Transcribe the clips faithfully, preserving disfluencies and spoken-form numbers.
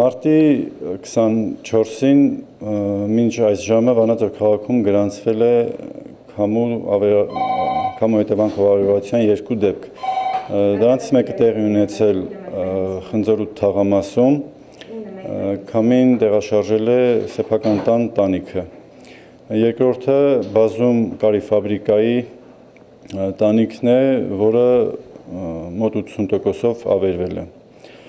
Մարտի քսանչորսին մինչ այս ժամը Վանաձոր քաղաքում գրանցվել է քամու քամու հետևանքով ավերածության երկու դեպք։ Դրանցից մեկը տեղի ունեցել Խնձորուտ թաղամասում, քամին տեղաշարժել է սեփական տան տանիքը։ Երկրորդը բազում կարի ֆաբրիկայի տանիքն է, որը մոտ ութսուն տոկոսով ավերվել է։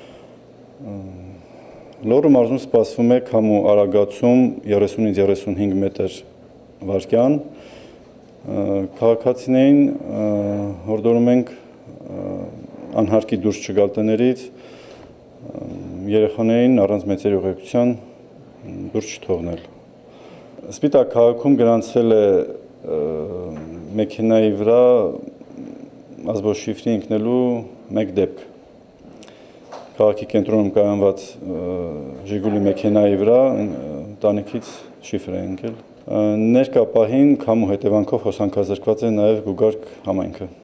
Լոռու մարզում սպասվում է քամու արագացում երեսունից երեսունհինգ մետր վարկյան։ Քաղաքացիներին հորդորում ենք անհարկի դուրս չգալ տներից, երեխաներին առանց մեծերի ուղեկցության դուրս չթողնել։ Սպիտակ քաղաքում գրանցվել է մեքենայի վրա ազբոշիֆրի ընկնելու մեկ դեպք։ Քաղաքի կենտրոնում կայանված Ժիգուլի մեքենայի վրա տանիքից շիֆր է ընկել։ Ներկա պահին քամու հետևանքով հոսանքազրկված է նաև Գուգարք համայնքը։